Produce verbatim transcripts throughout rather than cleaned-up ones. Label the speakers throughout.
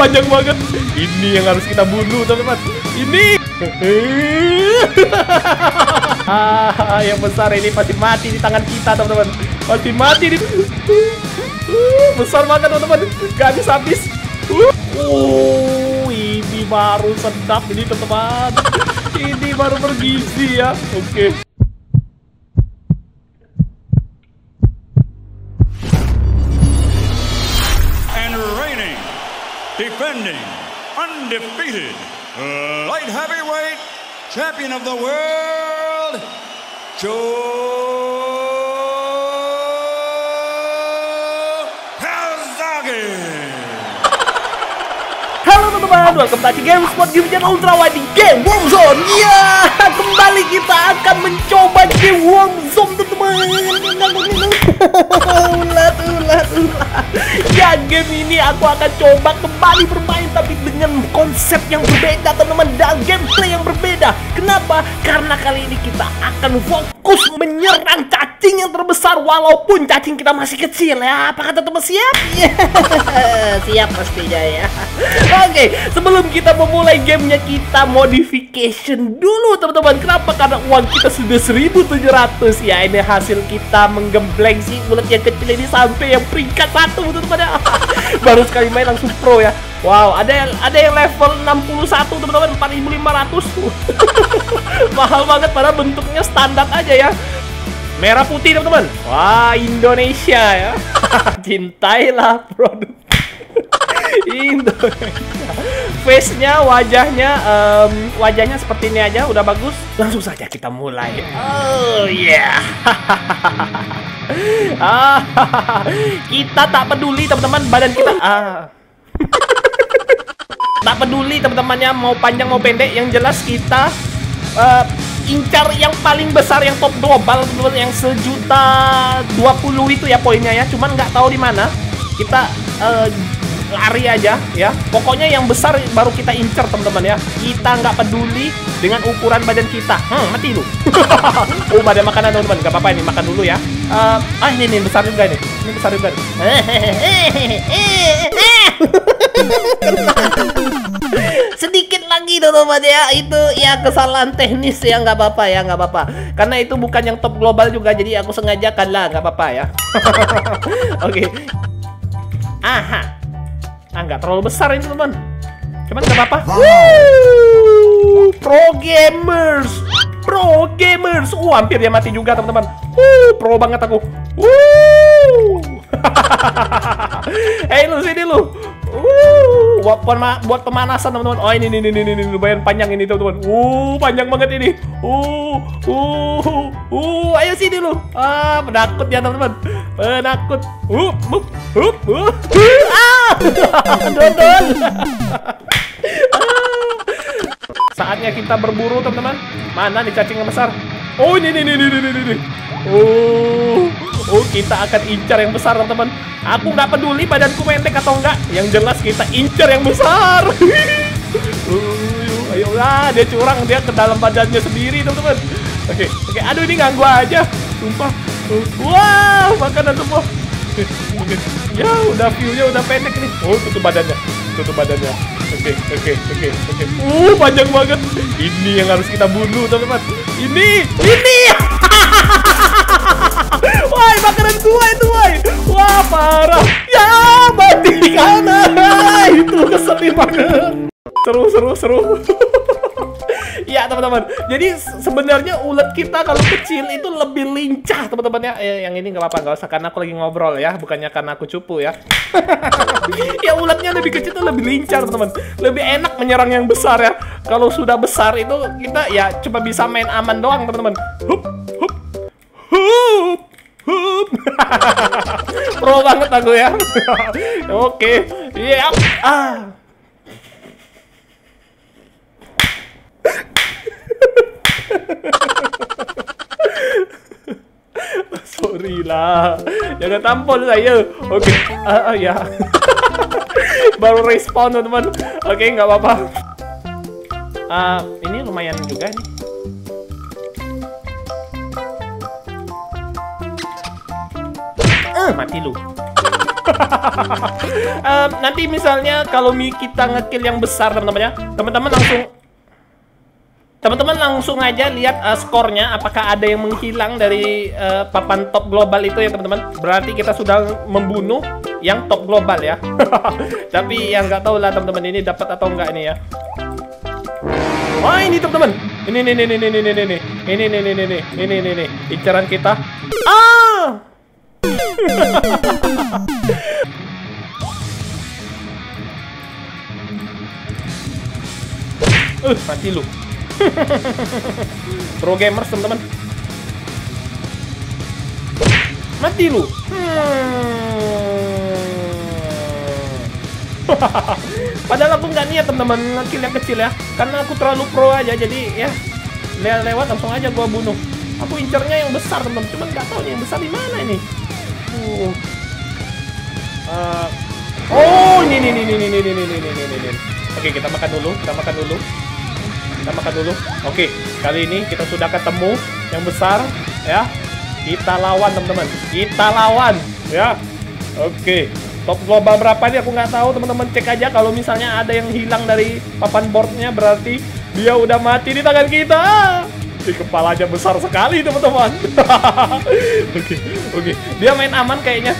Speaker 1: panjang banget. Ini yang harus kita bunuh, teman-teman. Ini. Ah, yang besar ini pasti mati di tangan kita, teman-teman. Pasti mati di. Besar banget, teman-teman. Gak habis-habis. Oh, ini baru sedap ini, teman-teman. Ini baru bergizi ya. Oke.
Speaker 2: And reigning, defending, undefeated, light heavyweight champion of the world, Joe
Speaker 1: teman-teman, welcome back to GameSpot Game Channel Ultra Wide di Game Warzone. Ya, kembali kita akan mencoba game Warzone, teman-teman. Ulat, ulat, ulat. Ya, game ini aku akan coba kembali bermain, tapi dengan konsep yang berbeda, teman-teman, dan gameplay yang berbeda. Kenapa? Karena kali ini kita akan fokus menyerang cacing yang terbesar, walaupun cacing kita masih kecil ya. Apa kata teman, siap? Siap pastinya ya. Oke, sebelum kita memulai gamenya, kita modification dulu, teman-teman. Kenapa? Karena uang kita sudah seribu tujuh ratus. Ya, ini hasil kita menggembleng si ulat yang kecil ini sampai yang peringkat satu, teman-teman. Baru sekali main langsung pro ya. Wow, ada yang ada yang level enam puluh satu, teman-teman, empat ribu lima ratus. Mahal banget, padahal bentuknya standar aja ya. Merah putih, teman-teman. Wah, Indonesia ya. Cintailah produk Indonesia. Face-nya, wajahnya, um, wajahnya seperti ini aja, udah bagus. Langsung saja kita mulai. Oh yeah. Kita tak peduli, teman-teman, badan kita. Ah. Tak peduli, teman-temannya, mau panjang mau pendek, yang jelas kita uh, incar yang paling besar, yang top global, teman-teman, yang sejuta dua puluh itu ya poinnya ya. Cuman nggak tahu di mana. Kita uh, lari aja ya, pokoknya yang besar baru kita incer, teman-teman ya. Kita nggak peduli dengan ukuran badan kita. Hmm, mati lu. Oh, ada makanan, teman-teman, nggak apa-apa, ini makan dulu ya. Uh, ah ini nih besar juga nih, ini besar juga nih. Sedikit lagi, teman-teman ya, itu ya kesalahan teknis ya, nggak apa-apa ya, nggak apa-apa. Karena itu bukan yang top global juga, jadi aku sengajakan lah, nggak apa-apa ya. Oke. Okay. Aha. Ah, nggak terlalu besar ini, teman. Cuman nggak apa-apa. Wow. Pro gamers, pro gamers. Uh, hampir dia mati juga, teman-teman. Uh, pro banget aku. Uh. Hei lu, sini lu. Uh, buat, buat pemanasan, teman-teman. Oh, ini nih nih nih nih lumayan panjang ini, teman-teman. Uh, panjang banget ini. Uh, uh, uh, ayo sini lu. Ah, penakut ya, teman-teman. Penakut. Uh, uh, uh, uh. Ah, dodol. Saatnya kita berburu, teman-teman. Mana nih cacing yang besar? Oh, ini nih nih nih nih nih. Oh, oh, kita akan incar yang besar, teman-teman. Aku nggak peduli badanku pendek atau enggak. Yang jelas kita incar yang besar. uh, ayolah, dia curang, dia ke dalam badannya sendiri, teman-teman. Oke, oke. Aduh, ini ganggu aja. Sumpah. Uh, wow, makanan semua. Ya, udah view-nya udah pendek nih. Oh, tutup badannya. Tutup badannya. Oke, oke, oke, oke. Uh, panjang banget. Ini yang harus kita bunuh, teman-teman. Ini, ini. Wah, makanan gua itu, woi. Wah, parah. Ya, mati kanan. Itu keselin banget. Seru, seru, seru. Ya, teman-teman. Jadi sebenarnya ulat kita kalau kecil itu lebih lincah, teman-teman ya. Eh, yang ini nggak apa-apa, nggak usah, karena aku lagi ngobrol ya, bukannya karena aku cupu ya. Ya, ulatnya lebih kecil itu lebih lincah, teman-teman. Lebih enak menyerang yang besar ya. Kalau sudah besar itu kita ya cuma bisa main aman doang, teman-teman. Hup, hup, hup, hup. Pro banget aku ya. Oke, ya. Ah. Sorry lah, jangan tampol saya. Oke, okay. uh, uh, ya. Baru respawn, teman-teman. Oke, okay, nggak apa-apa. Uh, ini lumayan juga nih. Uh, mati lu. um, nanti misalnya kalau kita ngekill yang besar teman-teman ya, teman-teman langsung teman-teman langsung aja lihat uh, skornya, apakah ada yang menghilang dari uh, papan top global itu ya teman-teman. Berarti kita sudah membunuh yang top global ya. Tapi yang nggak tahu lah teman-teman ini dapat atau enggak ini ya. Wah, ini teman-teman. Ini nih nih nih nih nih nih nih. Ini nih nih nih nih. Ini nih nih. Incaran kita. Ah! Uh, mati lu. Pro gamers teman-teman. Mati lu. Hmm. Padahal aku nggak niat teman-teman ngekill yang kecil ya, karena aku terlalu pro aja, jadi ya le lewat langsung aja gua bunuh. Aku incernya yang besar teman-teman, cuman nggak tahu nih yang besar di mana ini. Uh. Uh. Oh, ini ini ini ini ini ini ini ini ini. Oke, kita makan dulu, kita makan dulu. Kita makan dulu. Oke, kali ini kita sudah ketemu yang besar ya. Kita lawan teman-teman. Kita lawan ya. Oke. Top global berapa nih aku nggak tahu teman-teman, cek aja kalau misalnya ada yang hilang dari papan boardnya berarti dia udah mati di tangan kita. Di kepalanya besar sekali teman-teman. Oke oke, dia main aman kayaknya.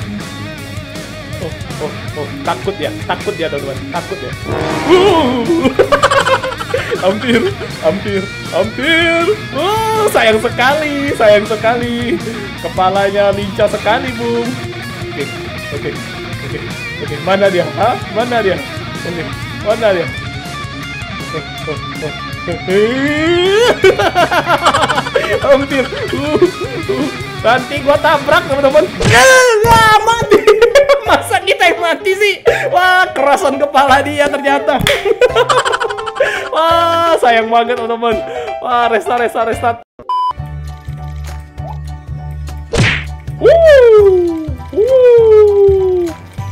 Speaker 1: Oh oh oh, takut ya, takut ya teman-teman, takut ya. Uh. Hampir, hampir, hampir. Oh, sayang sekali, sayang sekali. Kepalanya lincah sekali, Bung. Oke. Oke, oke, oke. Mana dia? Hah? Mana dia? Oke, mana dia? Oh, oh, oh. Hampir. Uh, uh. Nanti gua tabrak teman-teman. Ah, mati. Masa kita yang mati sih? Wah, kerasan kepala dia ternyata. Wah, sayang banget teman-teman. Wah, restart, restart, restart. Wuh. Wuh.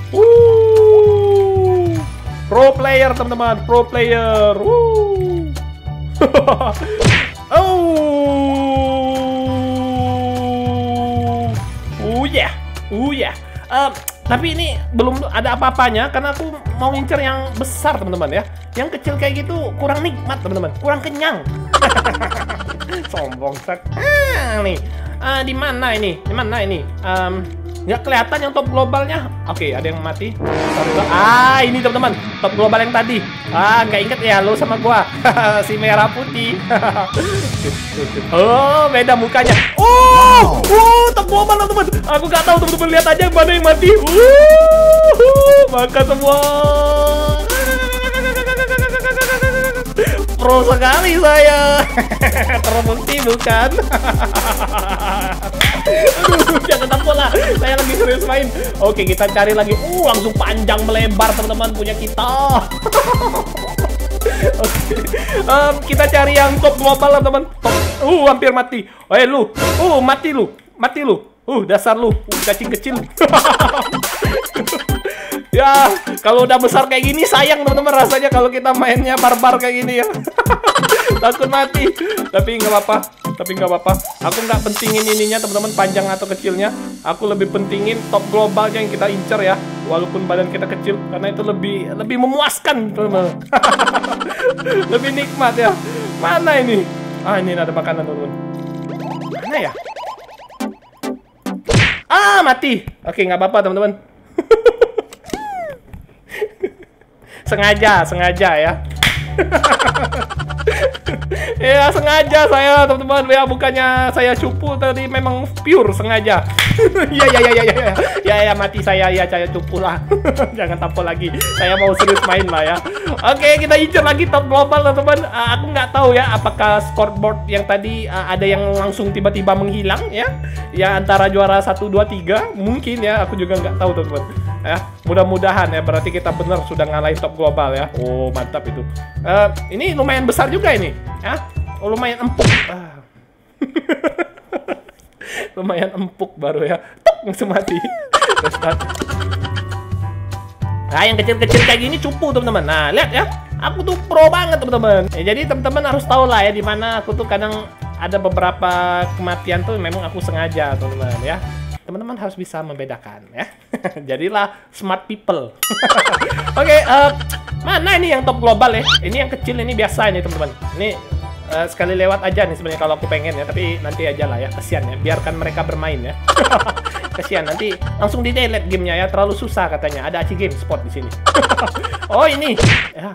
Speaker 1: Wuh. Pro player teman-teman, pro player. Wuh. Oh. Oh ya, oh ya. Uh, tapi ini belum ada apa-apanya karena aku mau ngincer yang besar teman-teman ya. Yang kecil kayak gitu kurang nikmat teman-teman, kurang kenyang. Sombong sak. Ah, nih. Uh, di mana ini? Di mana ini? Um, nggak kelihatan yang top globalnya. Oke, ada yang mati. Ah, ini teman-teman, top global yang tadi. Ah, nggak inget ya lo sama gua. Si merah putih. Oh, beda mukanya. Oh, oh, top global teman-teman. Aku nggak tahu teman-teman, lihat aja mana yang mati. Uh, maka semua. Pro sekali saya. Terbukti bukan? Aduh, jangan tampol lah. Saya lagi serius main. Oke, kita cari lagi. Uh, langsung panjang melebar teman-teman punya kita. Oke, um, kita cari yang top global lah teman. Top. Uh, hampir mati. Eh lu, uh mati lu, mati lu. Uh, dasar lu, uh, cacing kecil. Ya, kalau udah besar kayak gini sayang teman-teman rasanya kalau kita mainnya barbar kayak gini ya. Takut mati. Tapi nggak apa-apa. Tapi nggak apa-apa. Aku nggak pentingin ininya teman-teman, panjang atau kecilnya. Aku lebih pentingin top globalnya yang kita incer ya. Walaupun badan kita kecil, karena itu lebih lebih memuaskan teman-teman. Lebih nikmat ya. Mana ini? Ah, ini ada makanan teman-teman. Mana ya? Ah, mati. Oke, nggak apa-apa teman-teman. Sengaja, sengaja ya. Ya sengaja saya teman-teman ya, bukannya saya cupu tadi, memang pure sengaja. Ya ya ya ya ya ya ya mati saya ya, saya cupu lah. Jangan tampol lagi, saya mau serius main lah ya. Oke, kita incer lagi top global teman-teman. Uh, aku nggak tahu ya apakah scoreboard yang tadi uh, ada yang langsung tiba-tiba menghilang ya, ya antara juara satu, dua, tiga mungkin ya, aku juga nggak tahu teman-teman ya. Mudah-mudahan ya, berarti kita benar sudah ngalahin top global ya. Oh mantap itu. Uh, ini lumayan besar juga ini ya. Oh, lumayan empuk. Ah. Lumayan empuk baru ya. Tuk, langsung mati. Nah, yang kecil-kecil kayak gini cupu teman-teman. Nah, lihat ya. Aku tuh pro banget teman-teman. Ya, jadi teman-teman harus tahu lah ya, dimana aku tuh kadang ada beberapa kematian tuh memang aku sengaja teman-teman ya. teman-teman harus bisa membedakan ya. Jadilah smart people. Oke, okay, uh, mana ini yang top global ya? Ini yang kecil, ini biasa ini teman-teman. Ini uh, sekali lewat aja nih sebenarnya kalau aku pengen ya, tapi nanti aja lah ya, kasihan ya, biarkan mereka bermain ya. Kasihan nanti langsung di delete gamenya ya, terlalu susah katanya. Ada Aci Game Spot di sini. Oh ini, ya.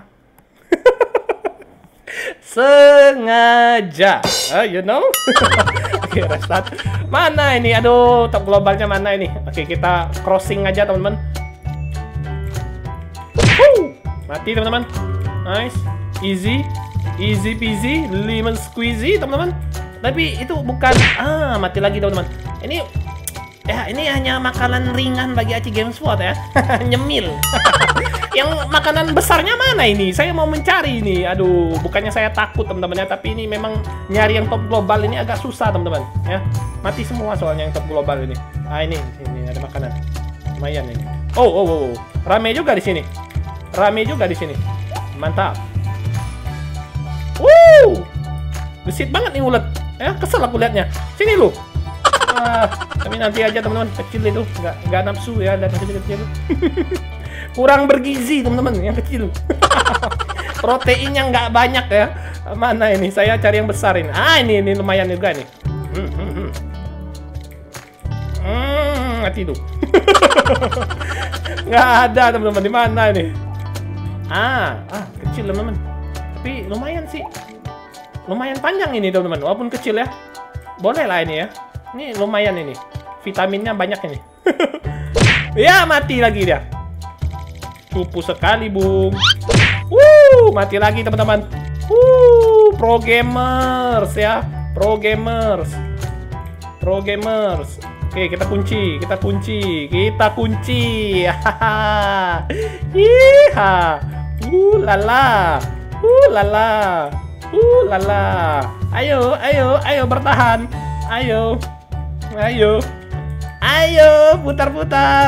Speaker 1: Sengaja, uh, you know. Oke, okay, restart. Mana ini? Aduh, top globalnya mana ini? Oke, okay, kita crossing aja teman-teman. Mati teman-teman. Nice, easy, easy peasy, lemon squeezy teman-teman. Tapi itu bukan, ah mati lagi teman-teman. Ini ya ini hanya makanan ringan bagi Aci Game Spot ya. Nyemil. Yang makanan besarnya mana ini? Saya mau mencari ini. Aduh, bukannya saya takut teman-teman ya, tapi ini memang nyari yang top global ini agak susah teman-teman ya. Mati semua soalnya yang top global ini. Ah ini, ini ada makanan. Lumayan ini. Oh, oh, oh, oh. Rame juga di sini. Rame juga di sini. Mantap. Wuh. Gesit banget nih ulet. Ya, kesel aku liatnya. Sini lu. Ah, tapi nanti aja teman-teman, kecil itu. Nggak, nggak nafsu ya, dan kecil-kecil. Kurang bergizi teman-teman yang kecil. Proteinnya nggak banyak ya. Mana ini? Saya cari yang besar ini. Ah ini ini lumayan juga nih. Hmm, hmm, hmm. Hmm, mati tuh. Nggak ada teman-teman, di mana ini? Ah, ah kecil teman-teman. Tapi lumayan sih. Lumayan panjang ini teman-teman, walaupun kecil ya. Boleh lah ini ya. Ini lumayan ini. Vitaminnya banyak ini. Ya mati lagi dia. Cupu sekali, Bung. Wuh, mati lagi teman-teman. Wuh, pro gamers ya. Pro gamers. Pro gamers. Oke, kita kunci, kita kunci, kita kunci. Hahaha. Iha. Uh lala. Uh lala. Uh lala. Ayo, ayo, ayo bertahan. Ayo. Ayo. Ayo, putar-putar.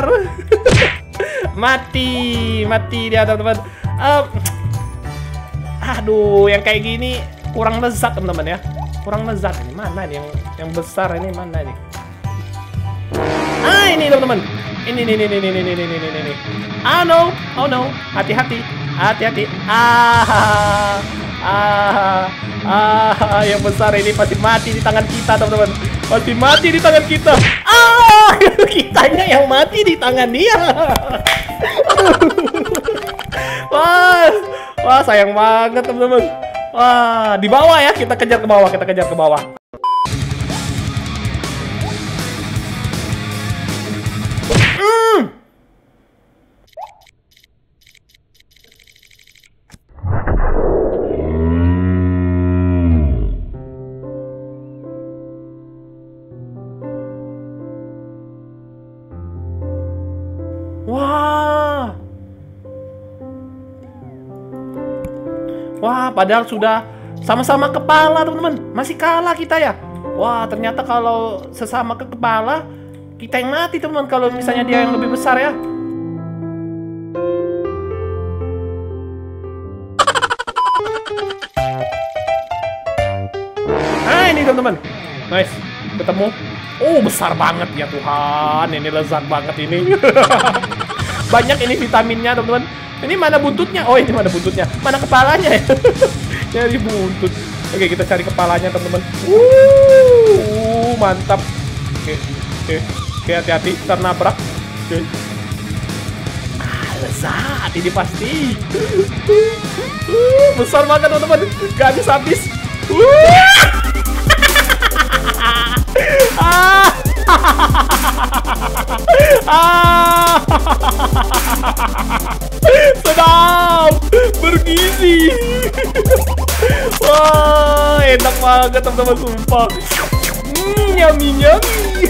Speaker 1: Mati, mati dia teman-teman. Um, aduh, yang kayak gini kurang lezat teman-teman ya. Kurang lezat ini. Mana ini yang yang besar ini mana ini? Ah, ini teman-teman. Ini ini ini ini ini ini ini ini. Ah no, oh no. Hati-hati, hati-hati. Ah, ah, ah, yang besar ini pasti mati di tangan kita teman-teman. Pasti mati di tangan kita. Ah, kitanya yang mati di tangan dia. Wah, wah sayang banget teman-teman. Wah, di bawah ya, kita kejar ke bawah, kita kejar ke bawah. Mm. Wah. Wah, padahal sudah sama-sama kepala, teman-teman. Masih kalah kita ya. Wah, ternyata kalau sesama ke kepala, kita yang mati, teman-teman. Kalau misalnya dia yang lebih besar ya. Nah, ini teman-teman. Nice. Ketemu. Oh, besar banget ya Tuhan. Ini lezat banget ini. Banyak ini vitaminnya, teman-teman. Ini mana buntutnya? Oh, ini mana buntutnya? Mana kepalanya ya? Cari buntut. Oke, kita cari kepalanya, teman-teman. Uh, mantap. Oke, oke, oke, hati-hati, ternabrak. Oke. Ah, lezat ini pasti. Uh, besar banget, teman-teman. Gak habis-habis. Uh. Ah. Ah. Sedap, bergizi. Wah, enak banget teman-teman, sumpah. Hmm, yummy yummy.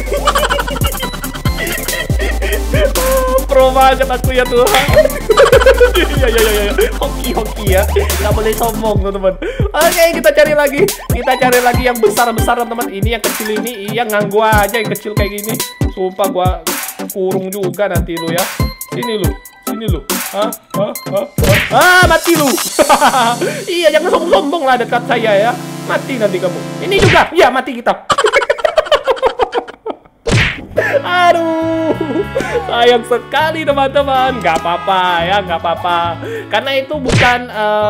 Speaker 1: Pro banget aku ya Tuhan. Ya ya ya ya. Hoki hoki ya. Nggak boleh sombong teman-teman. Oke, kita cari lagi. Kita cari lagi yang besar-besar teman-teman. Ini yang kecil ini, iya nganggu aja yang kecil kayak gini. Sumpah gua kurung juga nanti lu ya. Sini lu. Sini lu. Hah? Hah? Hah? Ah, mati lu. Iya, jangan sombong-sombong lah dekat saya ya. Mati nanti kamu. Ini juga. Iya, mati kita. Ah, Aduh, sayang sekali teman-teman. Gak apa-apa ya, gak apa-apa. Karena itu bukan uh...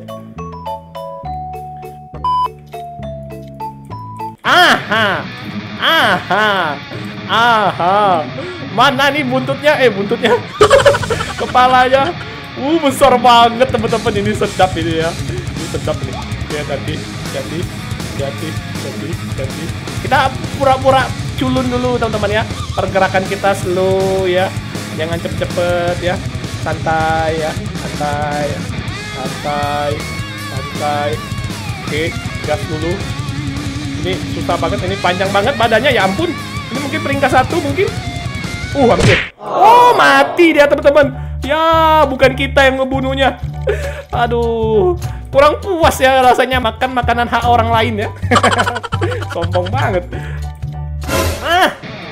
Speaker 1: aha, aha, aha. Mana nih buntutnya? Eh buntutnya, kepalanya. Uh besar banget teman-teman. Ini sedap ini ya. Ini sedap nih. Ya ganti, ganti, ganti, ganti, ganti. Kita pura-pura culun dulu teman-teman ya. Pergerakan kita slow ya. Jangan cepet-cepet ya. Santai ya. Santai. Santai. Santai. Oke, gas dulu. Ini susah banget. Ini panjang banget badannya. Ya ampun. Ini mungkin peringkat satu mungkin. Uh hampir. Oh mati dia teman-teman. Ya bukan kita yang ngebunuhnya. Aduh. Kurang puas ya rasanya makan makanan hak orang lain ya. Sombong banget. Ah.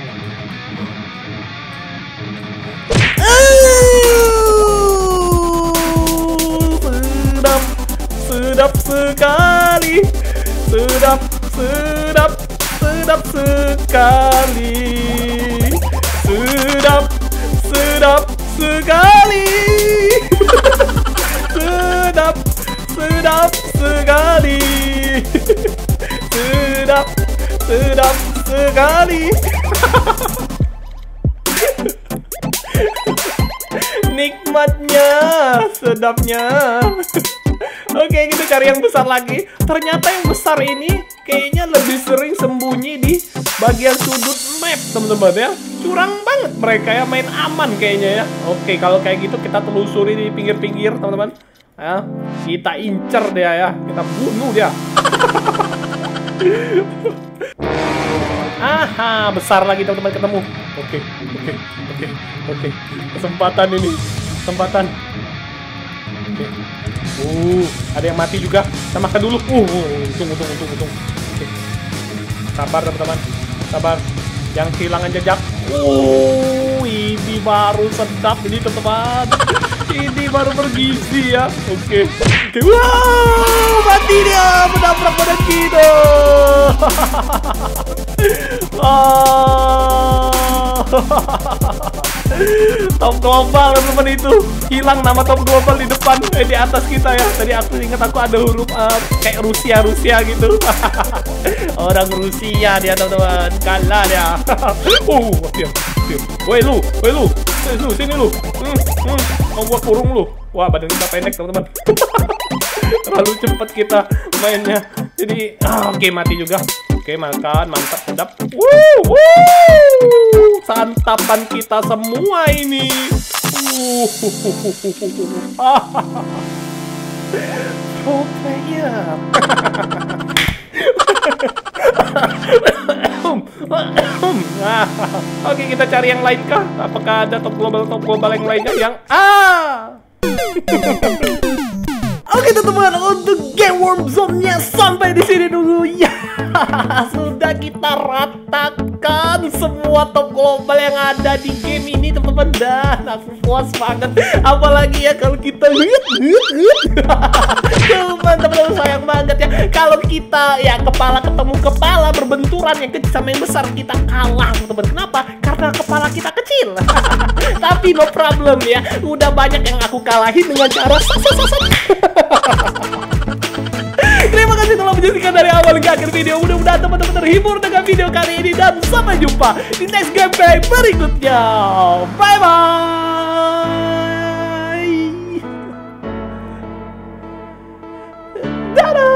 Speaker 1: Sedap, sedap sekali. Sedap, sedap, sedap sekali. Sedap, sedap sekali. Sedap, sedap sekali. Sedap, sedap sekali. Nikmatnya, sedapnya. Oke, kita cari yang besar lagi. Ternyata yang besar ini kayaknya lebih sering sembunyi di bagian sudut map, teman-teman ya. Curang banget mereka ya, main aman kayaknya ya. Oke, kalau kayak gitu kita telusuri di pinggir-pinggir, teman-teman. Ya, kita incer dia ya, kita bunuh dia. Aha, besar lagi teman-teman ketemu. Oke, oke, oke, oke. Kesempatan ini, kesempatan. Oke. Uh, ada yang mati juga. Kita makan dulu. Uh, untung, untung, untung, untung. Oke. Sabar teman-teman, sabar. Yang kehilangan jejak. Oh, ini baru sedap ini teman-teman. Ini baru bergizi ya. Oke. Oke. Wow, mati dia menabrak badan kita. Oh. Top global teman-teman itu. Hilang nama top global di depan, eh di atas kita ya. Tadi aku ingat aku ada huruf uh, kayak Rusia Rusia gitu. Orang Rusia dia teman-teman. Kalah dia. Oh, dia. Woi lu, woi lu. Sini lu, sini lu. Hmm, hmm. Mau gua kurung lu. Wah, badan kita pendek teman-teman. Terlalu cepat kita mainnya. Jadi, ah, oke okay, mati juga. Oke, okay, makan, mantap, sedap. Wuh, wuh. Santapan kita semua ini. Uh, pro player. Oke, kita cari yang lain kah? Apakah ada top global top global yang lainnya yang ah? Oke teman-teman, untuk game Warm Zone-nya sampai di sini dulu ya. Sudah kita ratakan semua top global yang ada di game ini teman-teman. Dan aku puas banget. Apalagi ya kalau kita lihat, cuman teman-teman sayang banget ya kalau kita ya kepala ketemu kepala berbenturan yang kecil sama yang besar kita kalah teman-teman. Kenapa? Karena kepala kita kecil. Tapi no problem ya. Udah banyak yang aku kalahin dengan cara sasat-sasat. Terima kasih telah menyaksikan dari awal hingga akhir video. Mudah-mudahan teman-teman terhibur dengan video kali ini. Dan sampai jumpa di next gameplay berikutnya. Bye-bye. Dadah.